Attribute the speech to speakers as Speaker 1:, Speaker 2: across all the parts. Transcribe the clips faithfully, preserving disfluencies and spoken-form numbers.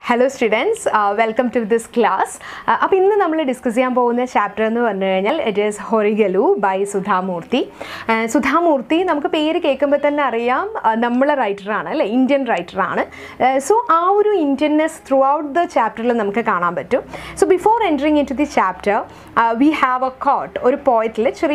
Speaker 1: Hello students, uh, welcome to this class. Now, we will discuss the chapter. It is Horigalu by Sudha Murthy. Uh, Sudha Murthy, we are a writer, an Indian writer. Uh, so, our Indianness throughout the chapter. So, before entering into the chapter, uh, we have a quote, or a poet,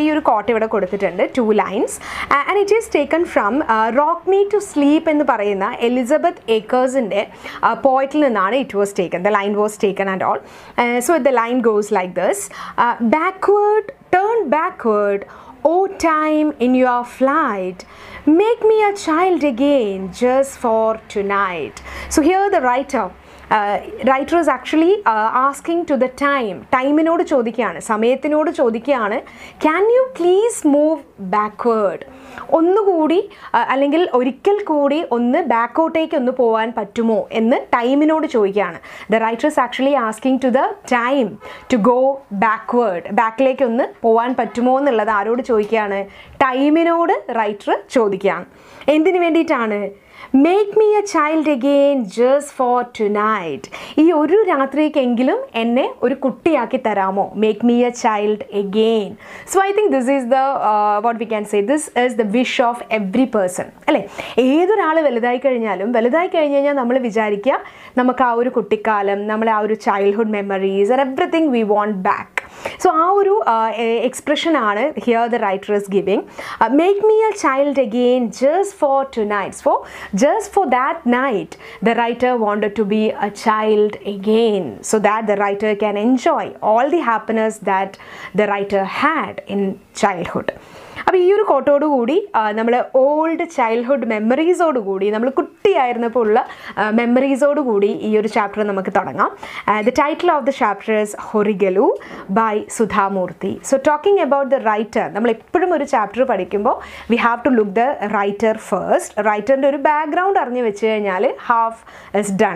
Speaker 1: two lines, uh, and it is taken from uh, Rock Me to Sleep in the Elizabeth Akers in the uh, poet. It was taken, the line was taken and all. Uh, so the line goes like this: uh, backward, turn backward, O time in your flight, make me a child again just for tonight. So here the writer Uh, writer is actually uh, asking to the time, time inodu chodikiyanu, samayatinodu chodikiyanu, can you please move backward? Onnu koodi allengil orikkel koodi onnu backotekku onnu povan pattumo ennu time inodu chodikiyanu. The writer is actually asking to the time to go backward, backlekku onnu povan pattumo ennullathu aarodu chodikiyanu, time inodu writer chodikiyanu. Endinu vendittanu? Make me a child again just for tonight. ഈ ഒരു രാത്രിക്കെങ്കിലും എന്നെ ഒരു കുട്ടിയാക്കി തരാമോ? Make me a child again. So I think this is the uh, what we can say, this is the wish of every person. അല്ലേ? ഏതൊരാൾ വലുതായി കഴിഞ്ഞാലും വലുതായി കഴിഞ്ഞ് കഴിഞ്ഞാൽ നമ്മൾ വിചാരിക്കുക നമുക്ക് ആ ഒരു കുട്ടിക്കാലം, നമ്മളെ ആ ഒരു childhood memories and everything we want back. So ആ ഒരു expression ആണ് here the writer is giving. Uh, make me a child again just for tonight. So just for that night, the writer wanted to be a child again, so that the writer can enjoy all the happiness that the writer had in childhood. അപ്പോൾ ഈ ഒരു കോട്ടോട് കൂടി നമ്മൾ old childhood മെമ്മറീസോട് കൂടി നമ്മൾ കുട്ടിയായിരുന്നപ്പോൾ ഉള്ള മെമ്മറീസോട് കൂടി ഈ ഒരു ചാപ്റ്റർ നമുക്ക് തുടങ്ങാം. The title of the chapter is ഹൊറിഗലു by Sudha Murthy. So talking about the writer, നമ്മൾ എപ്പോഴും ഒരു ചാപ്റ്റർ പഠിക്കുമ്പോൾ we have to look the writer first. റൈറ്ററിൻ്റെ ഒരു ബാക്ക്ഗ്രൗണ്ട് അറിഞ്ഞു വെച്ച് കഴിഞ്ഞാൽ half is done.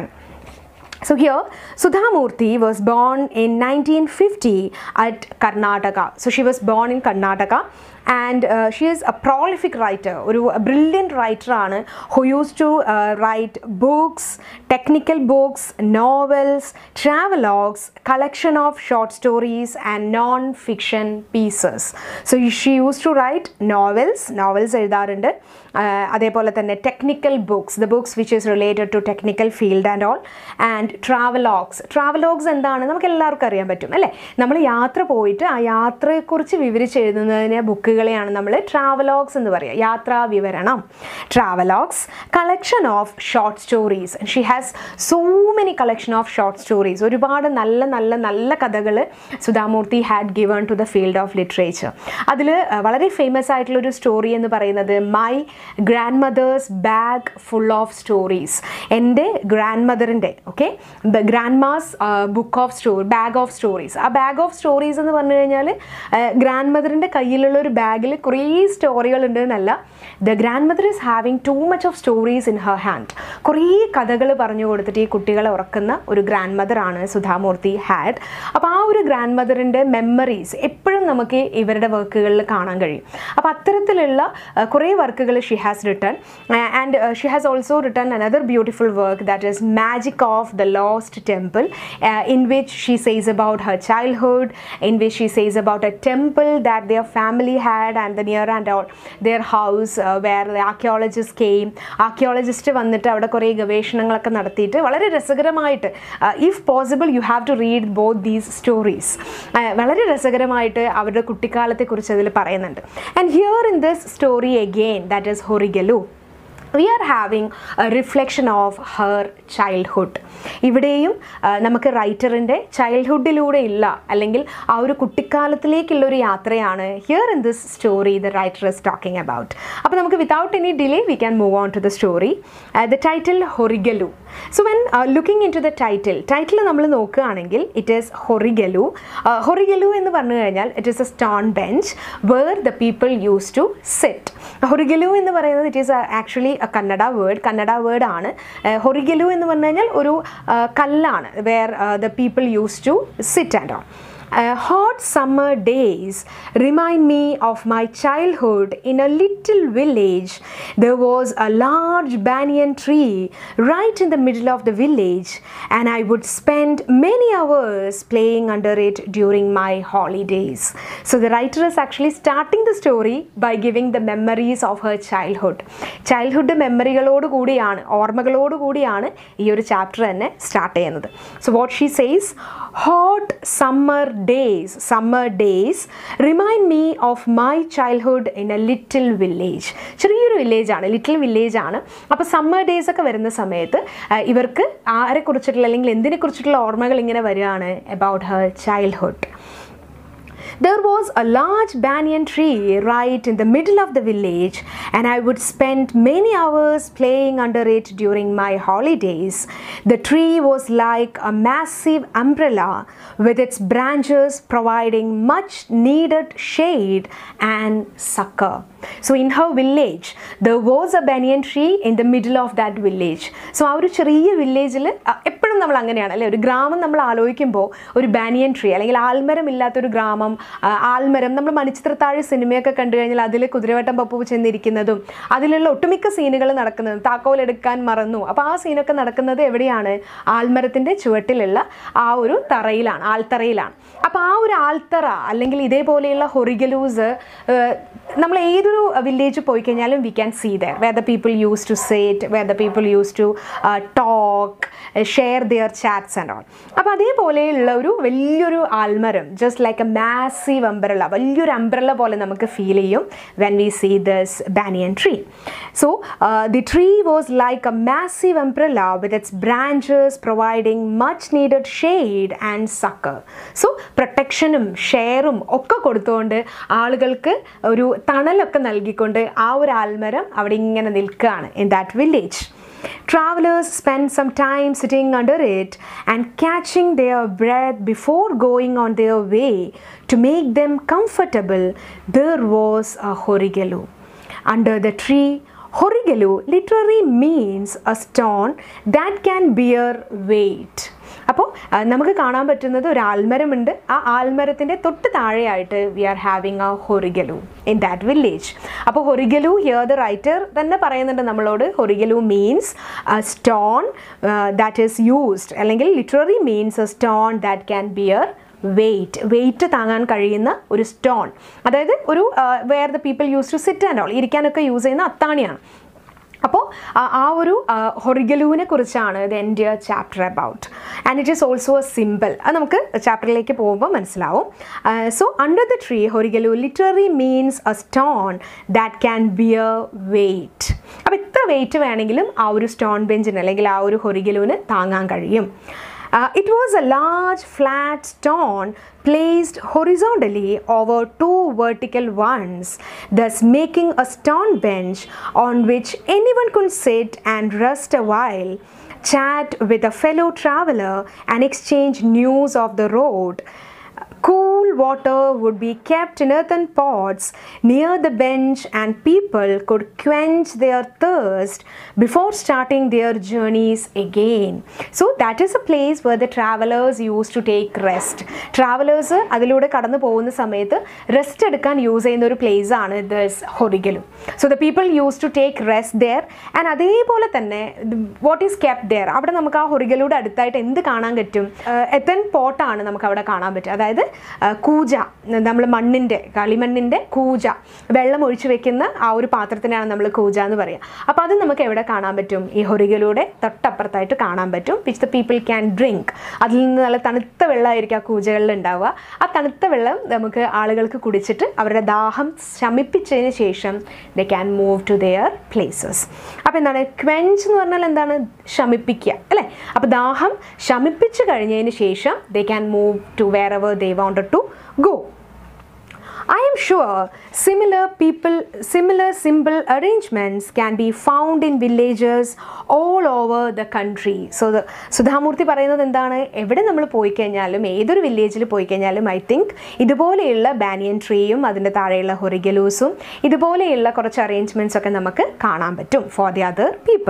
Speaker 1: So here, Sudha Murthy was born in nineteen fifty at Karnataka. So she was born in Karnataka, and uh, she is a prolific writer, a brilliant writer aanu, who used to uh, write books, technical books, novels, travelogues, collection of short stories and non-fiction pieces. So she used to write novels, novels എഴുതാറുണ്ട്, അതേപോലെ തന്നെ technical books, the books which is related to technical field and all, and travelogues. Travelogues എന്താണ് നമുക്ക് എല്ലാവർക്കും അറിയാൻ പറ്റും അല്ലേ? നമ്മൾ യാത്ര പോയിട്ട് ആ യാത്രയെക്കുറിച്ച് വിവരിച്ച് എഴുതുന്നതിനെ ബുക്കുകളെയാണ് നമ്മൾ travelogues എന്ന് പറയുക, യാത്രാ വിവരണം. Travelogues, collection of short stories. And she has so many collection of short stories. ഒരുപാട് നല്ല നല്ല നല്ല കഥകൾ Sudha Murty had given to the field of literature. അതിൽ വളരെ ഫേമസ് ആയിട്ടുള്ളൊരു സ്റ്റോറി എന്ന് പറയുന്നത് my grandmother's bag full of stories. എൻ്റെ ഗ്രാൻഡ് മദറിൻ്റെ okay grandma's book of story, bag of stories. ആ ബാഗ് ഓഫ് സ്റ്റോറീസ് എന്ന് പറഞ്ഞു കഴിഞ്ഞാൽ ഗ്രാൻഡ് മദറിൻ്റെ കയ്യിലുള്ള ഒരു ബാഗിൽ കുറേ സ്റ്റോറികൾ ഉണ്ട് എന്നല്ല, the grandmother is having too much of stories in her hand. കുറേ കഥകൾ പറഞ്ഞു കൊടുത്തിട്ട് ഈ കുട്ടികളെ ഉറക്കുന്ന ഒരു ഗ്രാൻഡ് മദറാണ് സുധാമൂർത്തി ഹാഡ്. അപ്പോൾ ആ ഒരു ഗ്രാൻഡ് മദറിൻ്റെ മെമ്മറീസ് എപ്പോഴും നമുക്ക് ഇവരുടെ വർക്കുകളിൽ കാണാൻ കഴിയും. അപ്പോൾ അത്തരത്തിലുള്ള കുറേ വർക്കുകൾ she has written, and she has also written another beautiful work that is magic of the lost temple, uh, in which she says about her childhood, in which she says about a temple that their family had and the near and all their house, uh, where the archaeologists came. Archaeologists വന്നിട്ട് അവിടെ കുറേ ഗവേഷണങ്ങളൊക്കെ നടത്തിയിട്ട് വളരെ രസകരമായിട്ട്, if possible you have to read both these stories, വളരെ രസകരമായിട്ട് അവരുടെ കുട്ടിക്കാലത്തെക്കുറിച്ച് അതിൽ പറയുന്നുണ്ട്. And here in this story again, that is Horigalu, we are having a reflection of her childhood. ഇവിടെയും നമുക്ക് റൈറ്ററിൻ്റെ ചൈൽഡ്ഹുഡിലൂടെ ഇല്ല അല്ലെങ്കിൽ ആ ഒരു കുട്ടിക്കാലത്തിലേക്കുള്ളൊരു യാത്രയാണ് here in this story the writer is talking about. അപ്പോൾ നമുക്ക് without any delay we can move on to the story. The title Horigelu. So when looking into the title, title നമ്മൾ നോക്കുകയാണെങ്കിൽ ഇറ്റ് ഈസ് ഹൊറിഗലു. ഹൊറിഗലു എന്ന് പറഞ്ഞു കഴിഞ്ഞാൽ it is a stone bench where the people use to sit. Horigelu എന്ന് പറയുന്നത് it is actually a Kannada word, Kannada word ആണ്. ഹൊറിഗലു എന്ന് പറഞ്ഞു കഴിഞ്ഞാൽ ഒരു കല്ലാണ്, where the people use to sit and on. Uh, hot summer days remind me of my childhood. In a little village, there was a large banyan tree right in the middle of the village, and I would spend many hours playing under it during my holidays. So the writer is actually starting the story by giving the memories of her childhood. Childhood മെമ്മറികളോട് കൂടിയാണ്, ഓർമ്മകളോട് കൂടിയാണ് ഈ ഒരു chapter തന്നെ start ചെയ്യുന്നത്. So what she says, hot summer days summer days remind me of my childhood in a little village. ചെറിയൊരു village ആണ്, ലിറ്റിൽ വില്ലേജ് ആണ്. അപ്പോൾ സമ്മർ ഡേയ്സ് ഒക്കെ വരുന്ന സമയത്ത് ഇവർക്ക് ആരെ കുറിച്ചിട്ടുള്ള അല്ലെങ്കിൽ എന്തിനെ കുറിച്ചിട്ടുള്ള ഓർമ്മകൾ ഇങ്ങനെ വരികയാണ്, about her childhood. There was a large banyan tree right in the middle of the village, and I would spend many hours playing under it during my holidays. The tree was like a massive umbrella with its branches providing much needed shade and succor. So in her village, there was a banyan tree in the middle of that village. So ആ ഒരു ചെറിയ വില്ലേജിൽ എപ്പോഴും നമ്മൾ അങ്ങനെയാണ് അല്ലേ, ഒരു ഗ്രാമം നമ്മൾ ആലോചിക്കുമ്പോൾ ഒരു ബാനിയൻ ട്രീ അല്ലെങ്കിൽ ആൽമരം ഇല്ലാത്തൊരു ഗ്രാമം, ആൽമരം നമ്മൾ മണിച്ചിത്രത്താഴ് സിനിമയൊക്കെ കണ്ടു കഴിഞ്ഞാൽ അതിൽ കുതിരവട്ടം പപ്പു ചെന്നിരിക്കുന്നതും അതിലുള്ള ഒട്ടുമിക്ക സീനുകൾ നടക്കുന്നതും താക്കോലെടുക്കാൻ മറന്നു, അപ്പോൾ ആ സീനൊക്കെ നടക്കുന്നത് എവിടെയാണ്, ആൽമരത്തിൻ്റെ ചുവട്ടിലുള്ള ആ ഒരു തറയിലാണ്, ആൽത്തറയിലാണ്. അപ്പോൾ ആ ഒരു ആൽത്തറ അല്ലെങ്കിൽ ഇതേപോലെയുള്ള ഹൊറിഗലൂസ് നമ്മൾ ഏതൊരു വില്ലേജ് പോയി കഴിഞ്ഞാലും we can see there where the people use to sit, where the people use to talk, share their chats and all. അപ്പോൾ അതേപോലെയുള്ള ഒരു വലിയൊരു ആൽമരം, just like a massive umbrella, വലിയൊരു അംബ്രല്ല പോലെ നമുക്ക് ഫീൽ ചെയ്യും when we see this banyan tree. So the tree was like a massive umbrella with its branches providing much needed shade and succour. So പ്രൊട്ടക്ഷനും ഷെയറും ഒക്കെ കൊടുത്തുകൊണ്ട് ആളുകൾക്ക് ഒരു തണലൊക്കെ നൽകിക്കൊണ്ട് ആ ഒരു ആൽമരം അവിടെ ഇങ്ങനെ നിൽക്കുകയാണ് in that village. Travelers spent some time sitting under it and catching their breath before going on their way. To make them comfortable, there was a horigalu. Under the tree, horigalu literally means a stone that can bear weight. അപ്പോൾ നമുക്ക് കാണാൻ പറ്റുന്നത് ഒരു ആൽമരമുണ്ട്, ആ ആൽമരത്തിൻ്റെ തൊട്ട് താഴെയായിട്ട് we are having a Horigelu in that village. അപ്പോൾ ഹൊറിഗലു ഹിയർ ദ റൈറ്റർ തന്നെ പറയുന്നുണ്ട് നമ്മളോട്, Horigelu means a stone that is used, അല്ലെങ്കിൽ literary means a stone that can bear weight, weight താങ്ങാൻ കഴിയുന്ന ഒരു സ്റ്റോൺ, അതായത് ഒരു where the people use to sit and all, ഇരിക്കാനൊക്കെ യൂസ് ചെയ്യുന്ന അത്താണിയാണ്. അപ്പോൾ ആ ഒരു ഹൊറിഗലുവിനെ കുറിച്ചാണ് the entire chapter about, and it is also a simple. അത് നമുക്ക് ചാപ്റ്ററിലേക്ക് പോകുമ്പോൾ മനസ്സിലാവും. So under the tree Horigelu literary means a stone that can bear weight. അപ്പോൾ ഇത്ര വെയിറ്റ് വേണമെങ്കിലും ആ ഒരു സ്റ്റോൺ ബെഞ്ചിന് അല്ലെങ്കിൽ ആ ഒരു ഹൊറിഗലുവിന് താങ്ങാൻ കഴിയും. Uh, it was a large flat stone placed horizontally over two vertical ones, thus making a stone bench on which anyone could sit and rest a while, chat with a fellow traveler and exchange news of the road. Cool water would be kept in earthen pots near the bench, and people could quench their thirst before starting their journeys again. So that is a place where the travelers used to take rest. Travelers അതിലൂടെ കടന്നു പോകുന്ന സമയത്ത് rest എടുക്കാൻ use ചെയ്യുന്ന ഒരു place ആണ് this Horigelu. So the people use to take rest there, and അതേപോലെ തന്നെ വാട്ട് ഈസ് കെപ്റ്റ് ദെയർ, അവിടെ നമുക്ക് ആ ഹൊറിഗലുടെ അടുത്തായിട്ട് എന്ത് കാണാൻ പറ്റും, എത്തൻ പോട്ടാണ് നമുക്ക് അവിടെ കാണാൻ പറ്റും. അതായത് കൂജ, നമ്മൾ മണ്ണിൻ്റെ കളിമണ്ണിൻ്റെ കൂജ, വെള്ളം ഒഴിച്ചു വെക്കുന്ന ആ ഒരു പാത്രത്തിനാണ് നമ്മൾ കൂജ എന്ന് പറയുക. അപ്പോൾ അത് നമുക്ക് എവിടെ കാണാൻ പറ്റും, ഈ ഹൊറിഗലുടെ തൊട്ടപ്പുറത്തായിട്ട് കാണാൻ പറ്റും, which the people can drink. അതിൽ നിന്ന് നല്ല തണുത്ത വെള്ളമായിരിക്കും ആ കൂജകളിൽ ഉണ്ടാവുക. ആ തണുത്ത വെള്ളം നമുക്ക് ആളുകൾക്ക് കുടിച്ചിട്ട് അവരുടെ ദാഹം ശമിപ്പിച്ചതിന് ശേഷം they can move to their places. അപ്പോൾ എന്താണ് ക്വെഞ്ച് എന്ന് പറഞ്ഞാൽ എന്താണ്, ശമിപ്പിക്കുക അല്ലേ. അപ്പോൾ ദാഹം ശമിപ്പിച്ച് കഴിഞ്ഞതിന് ശേഷം they can move to wherever they wanted to go. I am sure similar people, similar simple arrangements can be found in villages all over the country. So the Sudha Murthy പറയുന്നത് എന്താണ്, എവിടെ നമ്മൾ പോയി കഴിഞ്ഞാലും ഏതൊരു വില്ലേജിൽ പോയി കഴിഞ്ഞാലും ഐ തിങ്ക് ഇതുപോലെയുള്ള ബാനിയൻ ട്രീയും അതിൻ്റെ താഴെയുള്ള ഹൊറിഗലൂസും ഇതുപോലെയുള്ള കുറച്ച് അറേഞ്ച്മെൻറ്റ്സ് ഒക്കെ നമുക്ക് കാണാൻ പറ്റും for the other people.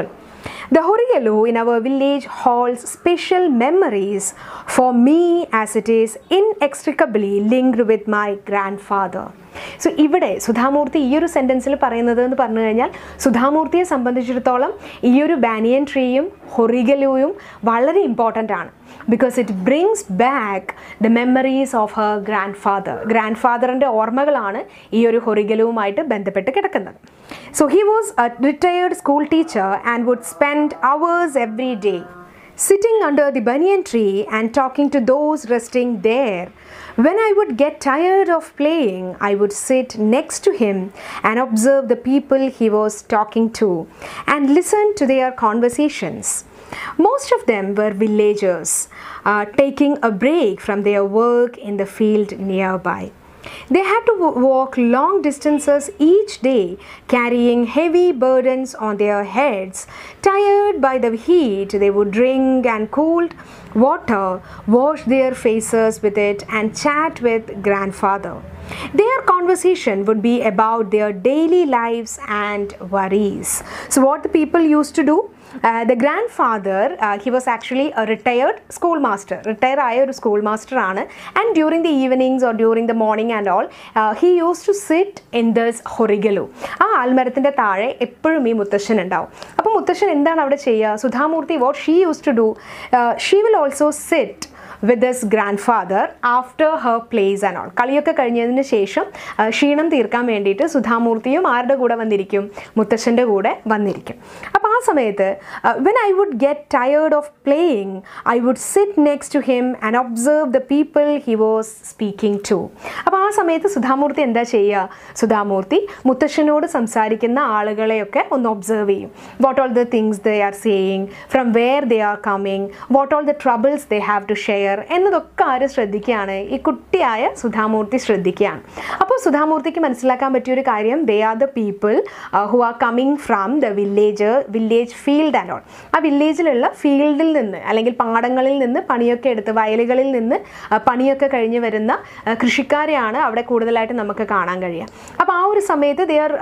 Speaker 1: The Horigelu in our village holds special memories for me as it is inextricably linked with my grandfather. So ഇവിടെ സുധാമൂർത്തി ഈ ഒരു സെൻറ്റൻസിൽ പറയുന്നത് എന്ന് പറഞ്ഞു കഴിഞ്ഞാൽ സുധാമൂർത്തിയെ സംബന്ധിച്ചിടത്തോളം ഈ ഒരു ബാനിയൻ ട്രീയും ഹൊറിഗലുവും വളരെ ഇമ്പോർട്ടൻ്റ് ആണ്. Because it brings back the memories of her grandfather. ഗ്രാൻഡ് ഫാദറിൻ്റെ ഓർമ്മകളാണ് ഈ ഒരു ഹൊറിഗലുവുമായിട്ട് ബന്ധപ്പെട്ട് കിടക്കുന്നത്. So he was a retired school teacher and would spend hours every day sitting under the banyan tree and talking to those resting there. When I would get tired of playing, I would sit next to him and observe the people he was talking to and listen to their conversations. Most of them were villagers, uh, taking a break from their work in the field nearby. They had to walk long distances each day, carrying heavy burdens on their heads. Tired by the heat, they would drink and cooled water, wash their faces with it, and chat with grandfather. Their conversation would be about their daily lives and worries. So what the people used to do? Uh, the grandfather, uh, he was actually a retired schoolmaster. Retire ആയ ഒരു school master ആണ്. And during the evenings or during the morning and all he use to sit in this Horigelu. ആ ആൽമരത്തിൻ്റെ താഴെ എപ്പോഴും ഈ മുത്തശ്ശൻ ഉണ്ടാവും. അപ്പോൾ മുത്തശ്ശൻ എന്താണ് അവിടെ ചെയ്യുക? Sudha Murthy what she use to do, she will also sit with this grandfather after her plays and all. കളിയൊക്കെ കഴിഞ്ഞതിന് ശേഷം ക്ഷീണം തീർക്കാൻ വേണ്ടിയിട്ട് സുധാമൂർത്തിയും ആരുടെ കൂടെ വന്നിരിക്കും? മുത്തശ്ശൻ്റെ കൂടെ വന്നിരിക്കും. അപ്പോൾ ആ സമയത്ത് when I would get tired of playing, I would sit next to him and observe the people he was speaking to. അപ്പോൾ ആ സമയത്ത് സുധാമൂർത്തി എന്താ ചെയ്യുക? സുധാമൂർത്തി മുത്തശ്ശനോട് സംസാരിക്കുന്ന ആളുകളെയൊക്കെ ഒന്ന് ഒബ്സർവ് ചെയ്യും. What all the things they are saying, from where they are coming, what all the troubles they have to share എന്നതൊക്കെ ആര് ശ്രദ്ധിക്കുകയാണ്? ഈ കുട്ടിയായ സുധാമൂർത്തി ശ്രദ്ധിക്കുകയാണ്. അപ്പോൾ സുധാമൂർത്തിക്ക് മനസ്സിലാക്കാൻ പറ്റിയൊരു കാര്യം, they are the people who are coming from the village village field and all. ആ വില്ലേജിലുള്ള ഫീൽഡിൽ നിന്ന് അല്ലെങ്കിൽ പാടങ്ങളിൽ നിന്ന് പണിയൊക്കെ എടുത്ത് വയലുകളിൽ നിന്ന് പണിയൊക്കെ കഴിഞ്ഞ് വരുന്ന കൃഷിക്കാരെയാണ് അവിടെ കൂടുതലായിട്ട് നമുക്ക് കാണാൻ കഴിയുക. അപ്പോൾ ആ ഒരു സമയത്ത് they are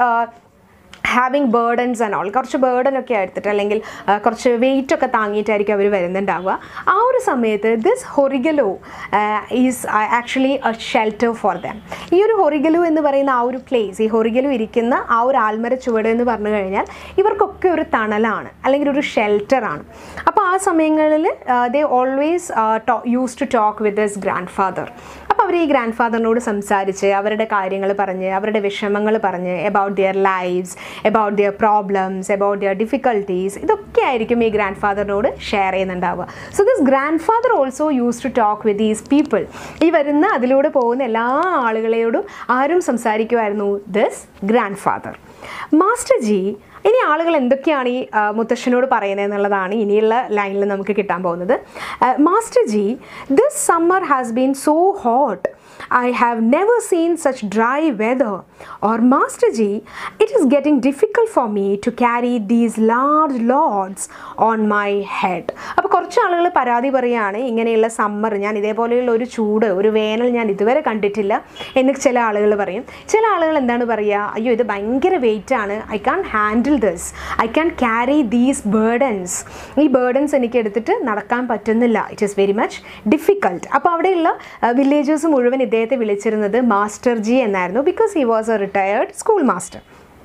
Speaker 1: having burdens and all. കുറച്ച് ബേർഡനൊക്കെ എടുത്തിട്ട് അല്ലെങ്കിൽ കുറച്ച് വെയിറ്റ് ഒക്കെ താങ്ങിയിട്ടായിരിക്കും അവർ വരുന്നുണ്ടാവുക. ആ ഒരു സമയത്ത് this Horigelu is actually a shelter for them. ഈ ഒരു ഹൊറിഗലു എന്ന് പറയുന്ന ആ ഒരു പ്ലേസ്, ഈ ഹൊറിഗലു ഇരിക്കുന്ന ആ ഒരു ആൽമര ചുവട് എന്ന് പറഞ്ഞു കഴിഞ്ഞാൽ ഇവർക്കൊക്കെ ഒരു തണലാണ് അല്ലെങ്കിൽ ഒരു ഷെൽട്ടറാണ്. അപ്പോൾ ആ സമയങ്ങളിൽ they always use to talk with this grandfather. അപ്പോൾ അവർ ഈ ഗ്രാൻഡ് ഫാദറിനോട് സംസാരിച്ച് അവരുടെ കാര്യങ്ങൾ പറഞ്ഞ് അവരുടെ വിഷമങ്ങൾ പറഞ്ഞ് about their lifes, about their problems, about their difficulties, ഇതൊക്കെ ആയിരിക്കും ഈ ഗ്രാൻഡ് ഫാദറിനോട് ഷെയർ ചെയ്യുന്നുണ്ടാവുക. So this grandfather also use to talk with these people. ഈ വരുന്ന അതിലൂടെ പോകുന്ന എല്ലാ ആളുകളോടും ആരും സംസാരിക്കുമായിരുന്നു? This grandfather. Master ji, ഇനി ആളുകൾ എന്തൊക്കെയാണ് ഈ മുത്തശ്ശനോട് പറയുന്നത് എന്നുള്ളതാണ് ഇനിയുള്ള ലൈനിൽ നമുക്ക് കിട്ടാൻ പോകുന്നത്. Master ji, this summer has been so hot. I have never seen such dry weather. Or Master Ji, it is getting difficult for me to carry these large loads on my head. അപ്പോൾ കുറച്ച് ആളുകൾ പരാതി പറയുകയാണ്, ഇങ്ങനെയുള്ള summer, ഞാൻ ഇതേപോലെയുള്ള ഒരു ചൂട്, ഒരു വേനൽ ഞാൻ ഇതുവരെ കണ്ടിട്ടില്ല എന്ന് ചില ആളുകൾ പറയും. ചില ആളുകൾ എന്താണ് പറയുക? അയ്യോ ഇത് ഭയങ്കര വെയിറ്റ് ആണ്, I can handle this, I can carry these burdens. ഈ ബേർഡൻസ് എനിക്ക് എടുത്തിട്ട് നടക്കാൻ പറ്റുന്നില്ല, it is very much difficult. അപ്പോൾ അവിടെയുള്ള വില്ലേജേഴ്സ് മുഴുവൻ ഇദ്ദേഹത്തെ വിളിച്ചിരുന്നത് മാസ്റ്റർ ജി എന്നായിരുന്നു. Because he was a retired school master.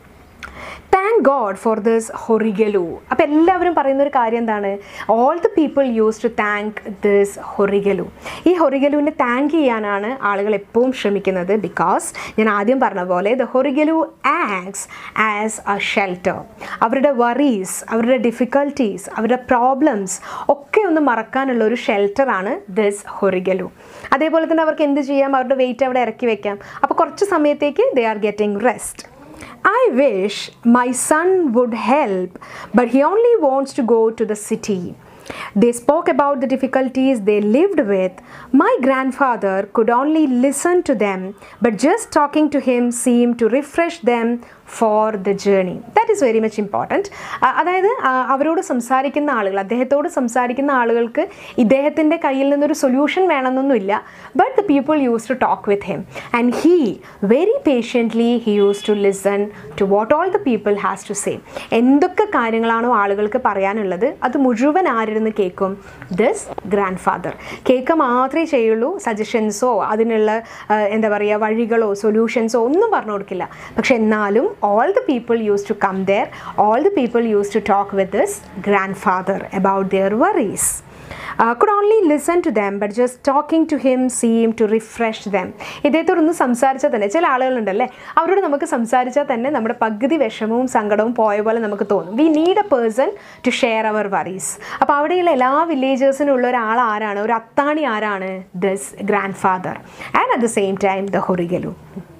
Speaker 1: Thank God for this Horigelu. അപ്പോൾ എല്ലാവരും പറയുന്ന ഒരു കാര്യം എന്താണ്? All the people use to thank this Horigelu. ഈ ഹൊറിഗലുവിനെ താങ്ക് ചെയ്യാനാണ് ആളുകൾ എപ്പോഴും ശ്രമിക്കുന്നത്. ബിക്കോസ് ഞാൻ ആദ്യം പറഞ്ഞ പോലെ the Horigelu acts as a shelter. അവരുടെ വറീസ്, അവരുടെ ഡിഫിക്കൽട്ടീസ്, അവരുടെ പ്രോബ്ലംസ് ഒക്കെ ഒന്ന് മറക്കാനുള്ള ഒരു ഷെൽട്ടറാണ് ദിസ് ഹൊറിഗലു. അതേപോലെ തന്നെ അവർക്ക് എന്ത് ചെയ്യാം? അവരുടെ വെയിറ്റ് അവിടെ ഇറക്കി വെക്കാം. അപ്പോൾ കുറച്ച് സമയത്തേക്ക് they are getting rest. I wish my son would help, but he only wants to go to the city. They spoke about the difficulties they lived with. My grandfather could only listen to them, but just talking to him seemed to refresh them for the journey. That is very much important. അതായത് അവരോട് സംസാരിക്കുന്ന ആളുകൾ, അദ്ദേഹത്തോട് സംസാരിക്കുന്ന ആളുകൾക്ക് ഇദ്ദേഹത്തിൻ്റെ കയ്യിൽ നിന്നൊരു സൊല്യൂഷൻ വേണമെന്നൊന്നുമില്ല. But the people use to talk with him and he very patiently he use to listen to what all the people has to say. എന്തൊക്കെ കാര്യങ്ങളാണോ ആളുകൾക്ക് പറയാനുള്ളത് അത് മുഴുവൻ ആരിരുന്ന് കേൾക്കും? This grandfather. കേൾക്കുക മാത്രമേ ചെയ്യുള്ളൂ, സജഷൻസോ അതിനുള്ള എന്താ പറയുക വഴികളോ സൊല്യൂഷൻസോ ഒന്നും പറഞ്ഞു കൊടുക്കില്ല. പക്ഷെ എന്നാലും all the people used to come there, all the people used to talk with this grandfather about their worries. Uh, could only listen to them, but just talking to him seemed to refresh them. ഇദ്ദേഹത്തോടൊന്ന് സംസാരിച്ചാൽ തന്നെ, ചില ആളുകളുണ്ടല്ലേ അവരോട് നമുക്ക് സംസാരിച്ചാൽ തന്നെ നമ്മുടെ പകുതി വിഷമവും സങ്കടവും പോയ പോലെ നമുക്ക് തോന്നും. We need a person to share our worries. അപ്പോൾ അവിടെയുള്ള എല്ലാ വില്ലേജേഴ്സിനും ഉള്ള ഒരാൾ ആരാണ്, ഒരു അത്താണി ആരാണ്? This grandfather and at the same time the Horigelu.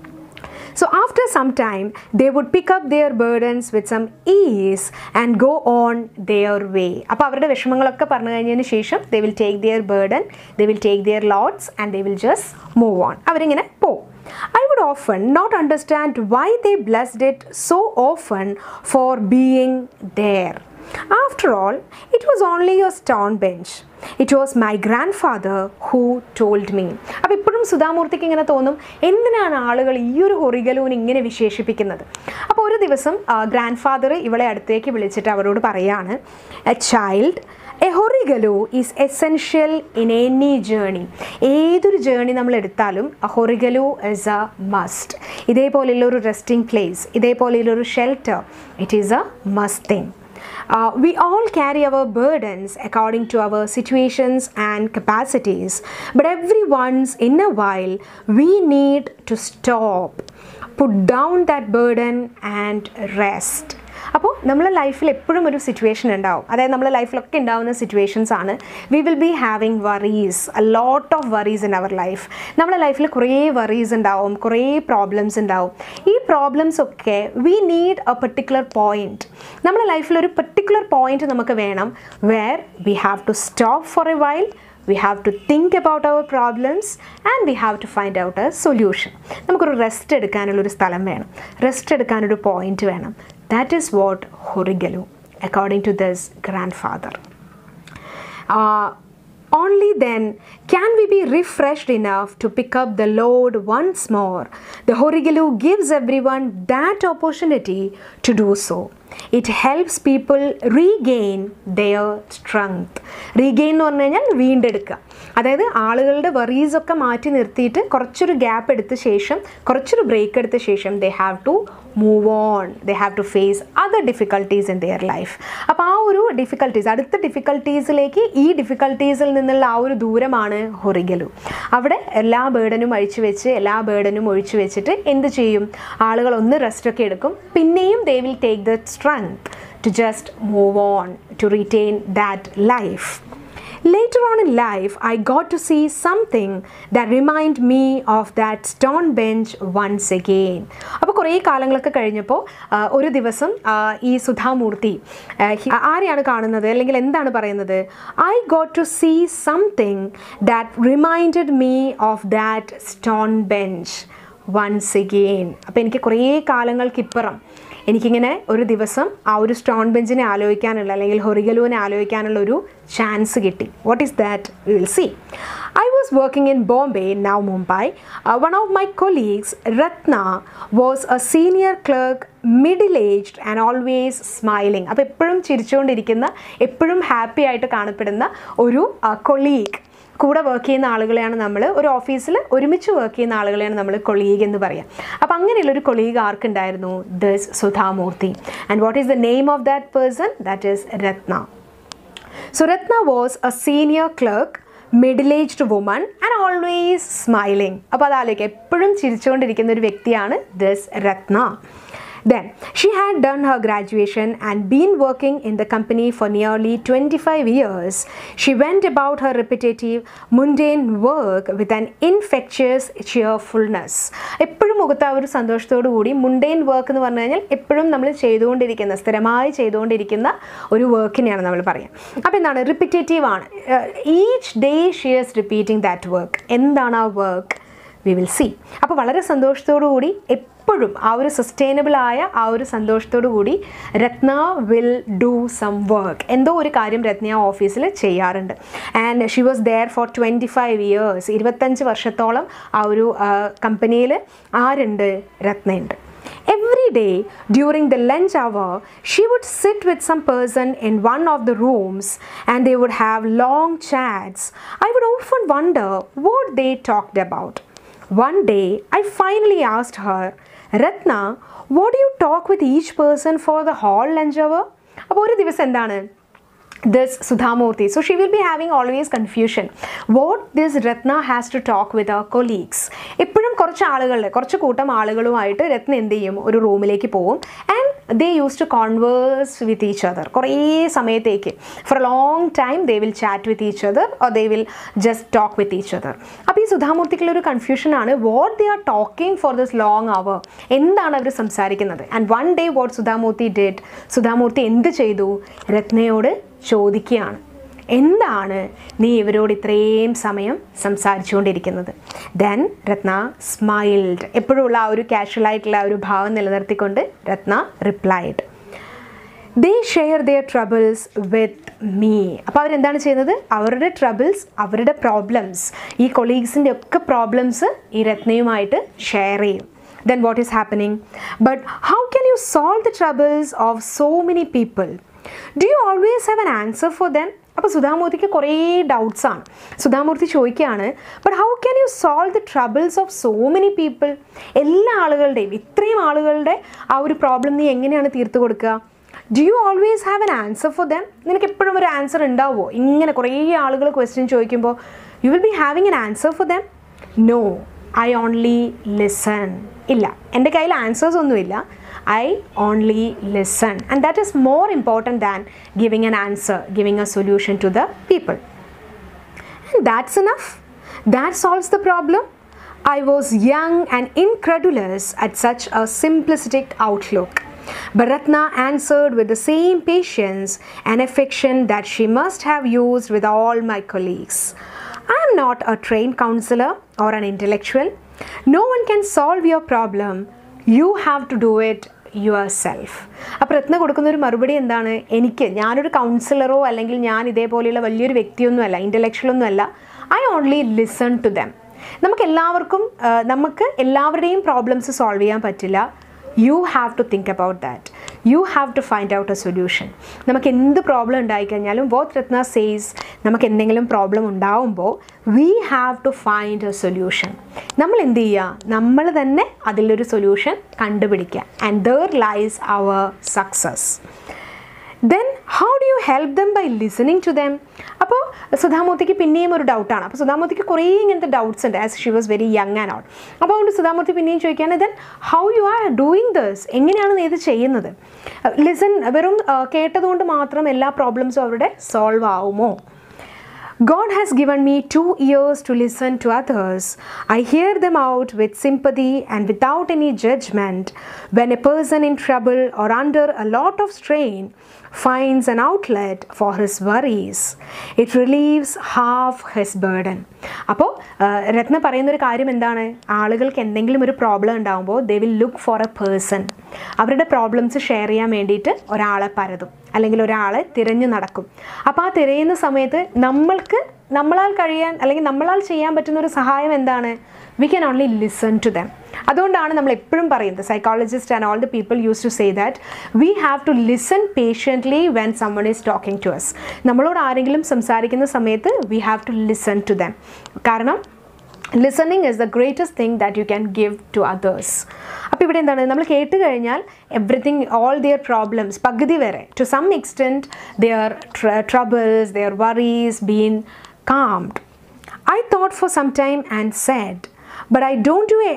Speaker 1: So after some time, they would pick up their burdens with some ease and go on their way. അപ്പോൾ അവരുടെ വിഷമങ്ങളൊക്കെ പറഞ്ഞു കഴിഞ്ഞതിന് ശേഷം they will take their burden, they will take their loads and they will just move on. അവരിങ്ങനെ പോകും. I would often not understand why they blessed it so often for being there. After all, it was only a stone bench. It was my grandfather who told me. അപ്പോൾ ഇപ്പോഴും സുധാമൂർത്തിക്ക് ഇങ്ങനെ തോന്നും, എന്തിനാണ് ആളുകൾ ഈ ഒരു ഹൊറിഗലുവിനെ ഇങ്ങനെ വിശേഷിപ്പിക്കുന്നത്? അപ്പോൾ ഒരു ദിവസം ഗ്രാൻഡ് ഫാദർ ഇവളെ അടുത്തേക്ക് വിളിച്ചിട്ട് അവരോട് പറയാണ്, a child, a Horigelu is essential in any journey. ഏതൊരു ജേണി നമ്മൾ എടുത്താലും a Horigelu is a must. ഇതേപോലെയുള്ള ഒരു റെസ്റ്റിംഗ് പ്ലേസ്, ഇതേപോലെയുള്ള ഒരു shelter, it is a must thing. Uh, we all carry our burdens according to our situations and capacities, but every once in a while we need to stop, put down that burden and rest. അപ്പോൾ നമ്മളെ ലൈഫിൽ എപ്പോഴും ഒരു situation ഉണ്ടാവും, അതായത് നമ്മളെ ലൈഫിലൊക്കെ ഉണ്ടാവുന്ന situations ആണ്. We will be having worries, a lot of worries in our life. നമ്മളെ ലൈഫിൽ കുറേ വറീസ് ഉണ്ടാവും, കുറേ പ്രോബ്ലംസ് ഉണ്ടാവും. ഈ പ്രോബ്ലംസ് ഒക്കെ we need a particular point. നമ്മളെ ലൈഫിൽ ഒരു പെർട്ടിക്കുലർ പോയിൻറ്റ് നമുക്ക് വേണം, where we have to stop for a while, we have to think about our problems and we have to find out a solution. നമുക്കൊരു rest എടുക്കാനുള്ളൊരു സ്ഥലം വേണം, rest എടുക്കാനൊരു പോയിന്റ് വേണം. That is what Horigelu, according to this grandfather. Uh, only then can we be refreshed enough to pick up the load once more. The Horigelu gives everyone that opportunity to do so. It helps people regain their strength. Regain എന്ന് പറഞ്ഞു കഴിഞ്ഞാൽ വീണ്ടെടുക്കുക. അതായത് ആളുകളുടെ വറീസൊക്കെ മാറ്റി നിർത്തിയിട്ട് കുറച്ചൊരു gap എടുത്ത ശേഷം, കുറച്ചൊരു ബ്രേക്ക് എടുത്ത ശേഷം they have to move on, they have to face other difficulties in their life. അപ്പോൾ ആ ഒരു ഡിഫിക്കൽട്ടീസ്, അടുത്ത ഡിഫിക്കൽട്ടീസിലേക്ക് ഈ ഡിഫിക്കൽട്ടീസിൽ നിന്നുള്ള ആ ഒരു ദൂരമാണ് ഹൊറിഗലു. അവിടെ എല്ലാ ബേർഡനും അഴിച്ചു വെച്ച്, എല്ലാ ബേർഡനും ഒഴിച്ചു വെച്ചിട്ട് എന്ത് ചെയ്യും? ആളുകൾ ഒന്ന് റെസ്റ്റൊക്കെ എടുക്കും, പിന്നെയും they will take the strength to just move on, to retain that life. Later on in life, I got to see something that reminded me of that stone bench once again. അപ്പോൾ കുറേ കാലങ്ങളൊക്കെ കഴിഞ്ഞപ്പോൾ ഒരു ദിവസം ഈ സുധാമൂർത്തി ആരെയാണ് കാണുന്നത്, അല്ലെങ്കിൽ എന്താണ് പറയുന്നത്? I got to see something that reminded me of that stone bench once again. അപ്പോൾ എനിക്ക് കുറേ കാലങ്ങൾക്കിപ്പുറം എനിക്കിങ്ങനെ ഒരു ദിവസം ആ ഒരു സ്റ്റോൺ ബെഞ്ചിനെ ആലോചിക്കാനുള്ള, അല്ലെങ്കിൽ ഹൊറിഗലുവിനെ ആലോചിക്കാനുള്ള ഒരു ചാൻസ് കിട്ടി. What is that? We will see. I was working in Bombay, now Mumbai. Uh, one of my colleagues, Ratna, was a senior clerk, middle-aged and always smiling. അപ്പോൾ എപ്പോഴും ചിരിച്ചുകൊണ്ടിരിക്കുന്ന, എപ്പോഴും ഹാപ്പി ആയിട്ട് കാണപ്പെടുന്ന ഒരു കൊളീഗ്, കൂടെ വർക്ക് ചെയ്യുന്ന ആളുകളെയാണ് നമ്മൾ, ഒരു ഓഫീസിൽ ഒരുമിച്ച് വർക്ക് ചെയ്യുന്ന ആളുകളെയാണ് നമ്മൾ കൊളീഗ് എന്ന് പറയാം. അപ്പോൾ അങ്ങനെയുള്ളൊരു കൊളീഗ് ആർക്കുണ്ടായിരുന്നു? This Sudha Murthy. And what is the name of that person? That is Ratna. So Ratna was a senior clerk, middle aged woman and always smiling. അപ്പോൾ അതാലേക്ക് എപ്പോഴും ചിരിച്ചുകൊണ്ടിരിക്കുന്ന ഒരു വ്യക്തിയാണ് this Ratna. Then she had done her graduation and been working in the company for nearly twenty-five years. She went about her repetitive, mundane work with an infectious cheerfulness. എപ്പോഴും മുഖത്ത് ആ ഒരു സന്തോഷത്തോടു കൂടി മുണ്ടൈൻ വർക്ക് എന്ന് പറഞ്ഞു കഴിഞ്ഞാൽ എപ്പോഴും നമ്മൾ ചെയ്തുകൊണ്ടിരിക്കുന്ന സ്ഥിരമായി ചെയ്തുകൊണ്ടിരിക്കുന്ന ഒരു വർക്കിനെയാണ് നമ്മൾ പറയുക. അപ്പോൾ എന്താണ് റിപ്പിറ്റേറ്റീവ് ആണ്. Each day she is repeating that work. എന്താണ് ആ വർക്ക്? V will see. അപ്പോൾ വളരെ സന്തോഷത്തോടു കൂടി എപ്പോഴും ആ ഒരു സസ്റ്റൈനബിളായ ആ ഒരു സന്തോഷത്തോടു കൂടി Ratna will do some work. എന്തോ ഒരു കാര്യം രത്ന ഓഫീസിൽ ചെയ്യാറുണ്ട്. And she was there for twenty five years. ഇരുപത്തഞ്ച് വർഷത്തോളം ആ ഒരു കമ്പനിയിൽ ആരുണ്ട്? രത്നയുണ്ട്. Every day during the lunch hour, she would sit with some person in one of the rooms and they would have long chats. I would often wonder what they talked about. One day, I finally asked her, Ratna, what do you talk with each person for the whole lunch hour? അപ്പോൾ ഒരു ദിവസം എന്താണ് this Sudhamurthy, so she will be having always confusion what this Ratna has to talk with her colleagues. എപ്പോഴും കുറച്ച് ആളുകളുടെ കുറച്ച് കൂട്ടം ആളുകളുമായിട്ട് രത്ന എന്ത് ചെയ്യും? ഒരു റൂമിലേക്ക് പോകും and they used to converse with each other. കുറേ സമയത്തേക്ക് for a long time they will chat with each other or they will just talk with each other. അപ്പോൾ ഈ സുധാമൂർത്തിക്കുള്ളൊരു കൺഫ്യൂഷൻ ആണ് what they are talking for this long hour. എന്താണ് അവർ സംസാരിക്കുന്നത്? and one day what Sudhamurthy did, Sudha Murty എന്ത് ചെയ്തു? രത്നയോട് ചോദിക്കുകയാണ്, എന്താണ് നീ ഇവരോട് ഇത്രയും സമയം സംസാരിച്ചുകൊണ്ടിരിക്കുന്നത്? ദെൻ രത്ന സ്മൈൽഡ്. എപ്പോഴുള്ള ആ ഒരു കാഷ്വലായിട്ടുള്ള ആ ഒരു ഭാവം നിലനിർത്തിക്കൊണ്ട് Ratna replied, they share their troubles with me. അപ്പോൾ അവരെന്താണ് ചെയ്യുന്നത്? അവരുടെ ട്രബിൾസ്, അവരുടെ പ്രോബ്ലംസ്, ഈ കൊളീഗ്സിൻ്റെ ഒക്കെ പ്രോബ്ലംസ് ഈ രത്നയുമായിട്ട് ഷെയർ ചെയ്യും. Then what is happening? But how can you solve the troubles of so many people? Do you always have an answer for them? അപ്പോൾ സുധാമൂർത്തിക്ക് കുറേ ഡൗട്ട്സ് ആണ്. സുധാമൂർത്തി ചോദിക്കുകയാണ്, but how can you solve the troubles of so many people? എല്ലാ ആളുകളുടെയും, ഇത്രയും ആളുകളുടെ ആ ഒരു പ്രോബ്ലം നീ എങ്ങനെയാണ് തീർത്തു കൊടുക്കുക? Do you always have an answer for them? നിനക്ക് എപ്പോഴും ഒരു ആൻസർ ഉണ്ടാവുമോ? ഇങ്ങനെ കുറേ ആളുകൾ ക്വസ്റ്റ്യൻ ചോദിക്കുമ്പോൾ you will be having an answer for them? No, I only listen. ഇല്ല, എൻ്റെ കയ്യിൽ ആൻസേഴ്സ് ഒന്നുമില്ല. I only listen, and that is more important than giving an answer, giving a solution to the people. And that's enough. That solves the problem. I was young and incredulous at such a simplistic outlook. But Ratna answered with the same patience and affection that she must have used with all my colleagues. I am not a trained counselor or an intellectual. No one can solve your problem. You have to do it yourself. അപ്പോൾ രത്ന കൊടുക്കുന്നൊരു മറുപടി എന്താണ്? എനിക്ക്, ഞാനൊരു കൗൺസിലറോ അല്ലെങ്കിൽ ഞാൻ ഇതേപോലെയുള്ള വലിയൊരു വ്യക്തിയൊന്നുമല്ല, ഇൻ്റലക്ച്വലൊന്നുമല്ല. I only listen to them. നമുക്ക് എല്ലാവർക്കും നമുക്ക് എല്ലാവരുടെയും പ്രോബ്ലംസ് സോൾവ് ചെയ്യാൻ പറ്റില്ല. You have to think about that. You have to find out a solution. നമുക്ക് എന്ത് പ്രോബ്ലം ഉണ്ടായിക്കഴിഞ്ഞാലും വാട്ട് രത്ന സേസ്, നമുക്ക് എന്തെങ്കിലും പ്രോബ്ലം ഉണ്ടാവുമ്പോൾ we have to find a solution. നമ്മൾ എന്ത് ചെയ്യുക? നമ്മൾ തന്നെ അതിലൊരു സൊല്യൂഷൻ കണ്ടുപിടിക്കുക. And there lies our success. Then how do you help them? By listening to them. അപ്പോൾ സുധാമൂർത്തിക്ക് പിന്നെയും ഒരു ഡൗട്ടാണ്. അപ്പോൾ സുധാമൂർത്തിക്ക് കുറേ ഇങ്ങനത്തെ ഡൗട്ട്സ് ഉണ്ട് as she was very young and all. അപ്പോൾ അതുകൊണ്ട് സുധാമൂർത്തി പിന്നെയും ചോദിക്കുകയാണ്, then how you are doing this? എങ്ങനെയാണ് നീ ഇത് ചെയ്യുന്നത്? ലിസൺ, വെറും കേട്ടതുകൊണ്ട് മാത്രം എല്ലാ പ്രോബ്ലംസും അവരുടെ സോൾവ് ആവുമോ? God has given me two ears to listen to others. I hear them out with sympathy and without any judgment. When a person in trouble or under a lot of strain finds an outlet for his worries, it relieves half his burden. അപ്പോൾ രത്ന പറയുന്നൊരു കാര്യം എന്താണ്? ആളുകൾക്ക് എന്തെങ്കിലും ഒരു problem ഉണ്ടാകുമ്പോൾ they will look for a person. അവരുടെ problems share ചെയ്യാൻ വേണ്ടിയിട്ട് ഒരാളെ പരതും അല്ലെങ്കിൽ ഒരാളെ തിരഞ്ഞു നടക്കും. അപ്പോൾ ആ തിരയുന്ന സമയത്ത് നമ്മൾക്ക് നമ്മളാൽ കഴിയാൻ അല്ലെങ്കിൽ നമ്മളാൽ ചെയ്യാൻ പറ്റുന്ന ഒരു സഹായം എന്താണ്? We can only listen to them. അതുകൊണ്ടാണ് നമ്മൾ എപ്പോഴും പറയുന്നത്, psychologist and all the people use to say that we have to listen patiently when someone is talking to us. നമ്മളോട് ആരെങ്കിലും സംസാരിക്കുന്ന സമയത്ത് we have to listen to them. കാരണം listening is the greatest thing that you can give to others. അപ്പോൾ ഇവിടെ എന്താണ്? നമ്മൾ കേട്ട് കഴിഞ്ഞാൽ എവ്രിതിങ്, ഓൾ ദിയർ പ്രോബ്ലംസ്, പകുതി വരെ to some extent their troubles, their worries been calmed. I thought for some time and said, but I don't do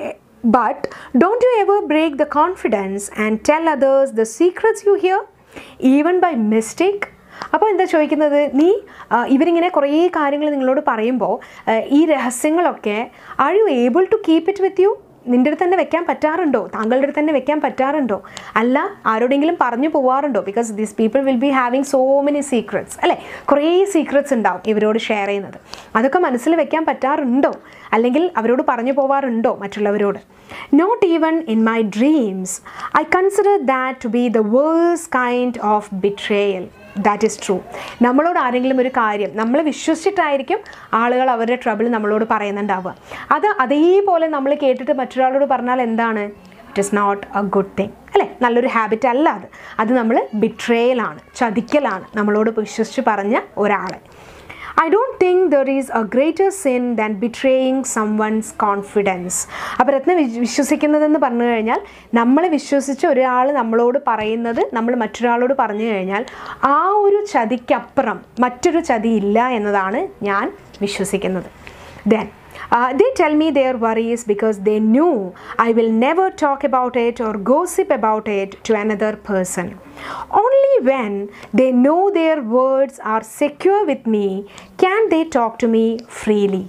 Speaker 1: But don't you ever break the confidence and tell others the secrets you hear, even by mistake? അപ്പോൾ എന്താ ചോദിക്കുന്നത്, നീ ഇവരിങ്ങനെ കുറേ കാര്യങ്ങൾ നിങ്ങളോട് പറയുമ്പോൾ ഈ രഹസ്യങ്ങളൊക്കെ are you able to keep it with you? നിൻ്റെ അടുത്ത് തന്നെ വെക്കാൻ പറ്റാറുണ്ടോ? താങ്കളുടെ അടുത്ത് തന്നെ വെക്കാൻ പറ്റാറുണ്ടോ? അല്ല ആരോടെങ്കിലും പറഞ്ഞു പോവാറുണ്ടോ? Because these people will be having so many secrets അല്ലേ, കുറേ സീക്രറ്റ്സ് ഉണ്ടാവും ഇവരോട് ഷെയർ ചെയ്യുന്നത്. അതൊക്കെ മനസ്സിൽ വെക്കാൻ പറ്റാറുണ്ടോ? അല്ലെങ്കിൽ അവരോട് പറഞ്ഞു പോവാറുണ്ടോ മറ്റുള്ളവരോട്? Not even in my dreams I consider that to be the worst kind of betrayal. That is true. നമ്മളോട് ആരെങ്കിലും ഒരു കാര്യം നമ്മൾ വിശ്വസിച്ചിട്ടായിരിക്കും ആളുകൾ അവരുടെ ട്രബിൾ നമ്മളോട് പറയുന്നുണ്ടാവുക. അത് അതേപോലെ നമ്മൾ കേട്ടിട്ട് മറ്റൊരാളോട് പറഞ്ഞാൽ എന്താണ്? It is not a good thing അല്ലേ, നല്ലൊരു ഹാബിറ്റ് അല്ല അത്. അത് നമ്മൾ ബിട്രേയലാണ്, ചതിക്കലാണ് നമ്മളോട് വിശ്വസിച്ച് പറഞ്ഞ ഒരാളെ. I don't think there is a greater sin than betraying someone's confidence. അപ്പോൾ രത്ന വിശ്വസിക്കുന്നതെന്ന് പറഞ്ഞു കഴിഞ്ഞാൽ നമ്മൾ വിശ്വസിച്ച് ഒരാൾ നമ്മളോട് പറയുന്നത് നമ്മൾ മറ്റൊരാളോട് പറഞ്ഞു കഴിഞ്ഞാൽ ആ ഒരു ചതിക്കപ്പുറം മറ്റൊരു ചതി ഇല്ല എന്നതാണ് ഞാൻ വിശ്വസിക്കുന്നത്. Then Uh, they tell me their worries because they knew I will never talk about it or gossip about it to another person. Only when they know their words are secure with me can they talk to me freely.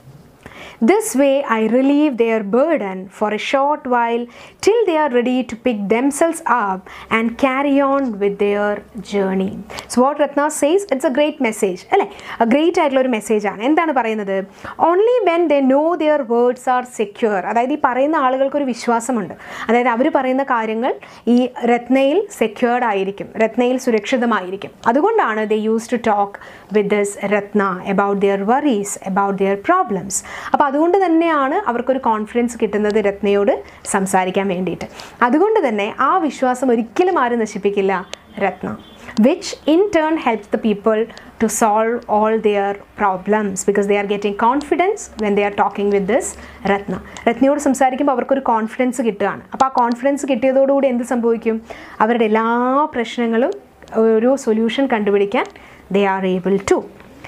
Speaker 1: This way I relieve their burden for a short while till they are ready to pick themselves up and carry on with their journey. So what Ratna says, it's a great message alle, a great ആയിട്ടുള്ള ഒരു message ആണ്. എന്താണ് പറയുന്നത്? Only when they know their words are secure, അതായത് ഈ പറയുന്ന ആളുകൾക്ക് ഒരു വിശ്വാസമുണ്ട്, അതായത് അവർ പറയുന്ന കാര്യങ്ങൾ ഈ രത്നയിൽ സെക്യൂർഡ് ആയിരിക്കും, രത്നയിൽ സുരക്ഷിതമായിരിക്കും. അതുകൊണ്ടാണ് they used to talk with this Ratna about their worries, about their problems. അപ്പോൾ അതുകൊണ്ട് തന്നെയാണ് അവർക്കൊരു കോൺഫിഡൻസ് കിട്ടുന്നത് രത്നയോട് സംസാരിക്കാൻ വേണ്ടിയിട്ട്. അതുകൊണ്ട് തന്നെ ആ വിശ്വാസം ഒരിക്കലും ആരും നശിപ്പിക്കില്ല രത്ന, which in turn helps the people to solve all their problems because they are getting confidence when they are talking with this Ratna. രത്നയോട് സംസാരിക്കുമ്പോൾ അവർക്കൊരു കോൺഫിഡൻസ് കിട്ടുകയാണ്. അപ്പോൾ ആ കോൺഫിഡൻസ് കിട്ടിയതോടുകൂടി എന്ത് സംഭവിക്കും? അവരുടെ എല്ലാ പ്രശ്നങ്ങളും ഒരു സൊല്യൂഷൻ കണ്ടുപിടിക്കാൻ they are able to.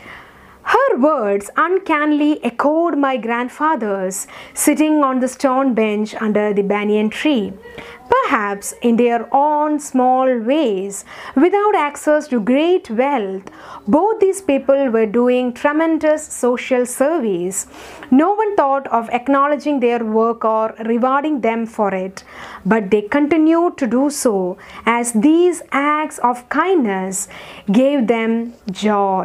Speaker 1: Her words uncannily echoed my grandfather's sitting on the stone bench under the banyan tree. Perhaps in their own small ways, without access to great wealth, both these people were doing tremendous social service. No one thought of acknowledging their work or rewarding them for it, but they continued to do so as these acts of kindness gave them joy.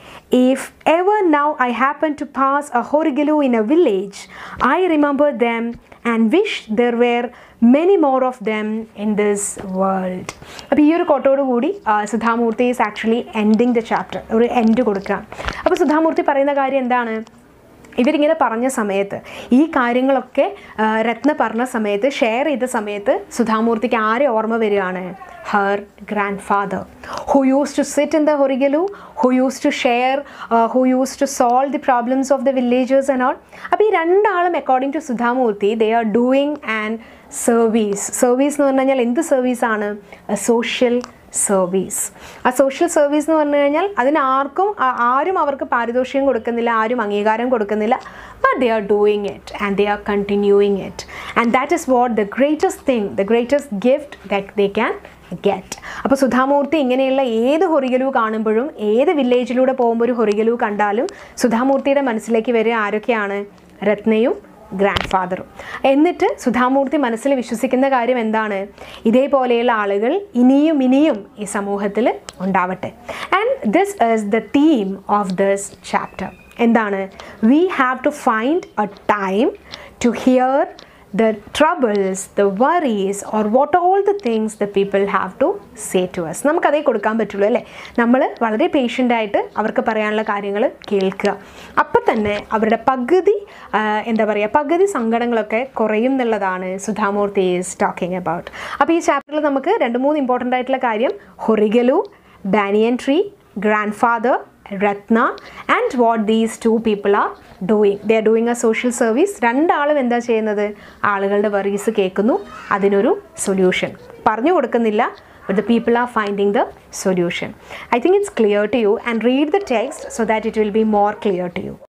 Speaker 1: If ever now I happen to pass a Horigalu in a village, I remember them and wish there were many more of them in this world. അപ്പോൾ ഈ ഒരു കോട്ടോട് കൂടി Sudha Murthy is actually ending the chapter, ഒരു end കൊടുക്കുക. അപ്പോൾ സുധാമൂർത്തി പറയുന്ന കാര്യം എന്താണ്? ഇവരിങ്ങനെ പറഞ്ഞ സമയത്ത് ഈ കാര്യങ്ങളൊക്കെ രത്ന പറഞ്ഞ സമയത്ത് ഷെയർ ചെയ്ത സമയത്ത് സുധാമൂർത്തിക്ക് ആരെ ഓർമ്മ വരികയാണ്? her grandfather who used to sit in the Horigalu, who used to share, uh, who used to solve the problems of the villagers and all. അപ്പോൾ ഈ രണ്ടാളും according to Sudhamurthy they are doing an service. Service എന്ന് പറഞ്ഞു കഴിഞ്ഞാൽ എന്ത് സർവീസാണ്? a social service. ആ social service എന്ന് പറഞ്ഞു കഴിഞ്ഞാൽ അതിന് ആർക്കും ആരും അവർക്ക് പാരിതോഷികം കൊടുക്കുന്നില്ല, ആരും അംഗീകാരം കൊടുക്കുന്നില്ല. But they are doing it and they are continuing it and that is what the greatest thing, the greatest gift that they can get. അപ്പോൾ സുധാമൂർത്തി ഇങ്ങനെയുള്ള ഏത് ഹൊറിഗലു കാണുമ്പോഴും ഏത് വില്ലേജിലൂടെ പോകുമ്പോൾ ഒരു ഹൊറിഗലു കണ്ടാലും സുധാമൂർത്തിയുടെ മനസ്സിലേക്ക് വരിക ആരൊക്കെയാണ്? രത്നയും ഗ്രാൻഡ് ഫാദറും. എന്നിട്ട് സുധാമൂർത്തി മനസ്സിൽ വിശ്വസിക്കുന്ന കാര്യം എന്താണ്? ഇതേപോലെയുള്ള ആളുകൾ ഇനിയും ഇനിയും ഈ സമൂഹത്തിൽ ഉണ്ടാവട്ടെ. And this is the theme of this chapter. എന്താണ്? We have to find a time to hear the troubles, the worries or what all the things the people have to say to us. നമുക്കതേ കൊടുക്കാൻ പറ്റുള്ളൂ അല്ലേ? നമ്മൾ വളരെ പേഷ്യൻ്റായിട്ട് അവർക്ക് പറയാനുള്ള കാര്യങ്ങൾ കേൾക്കുക. അപ്പം തന്നെ അവരുടെ പകുതി എന്താ പറയുക പകുതി സങ്കടങ്ങളൊക്കെ കുറയും എന്നുള്ളതാണ് സുധാമൂർത്തി ഈസ് ടോക്കിംഗ് അബൌട്ട്. അപ്പോൾ ഈ ചാപ്റ്ററിൽ നമുക്ക് രണ്ട് മൂന്ന് ഇമ്പോർട്ടൻ്റ് ആയിട്ടുള്ള കാര്യം ഹൊറിഗലു, banyan tree, grand father, Ratna and what these two people are doing. They are doing a social service. രണ്ടാളും എന്താ ചെയ്യുന്നത്? ആളുകളുടെ വറീസ് കേൾക്കുന്നു, അതിനൊരു സൊല്യൂഷൻ പറഞ്ഞു കൊടുക്കുന്നില്ല. But the people are finding the solution. I think it's clear to you and read the text so that it will be more clear to you.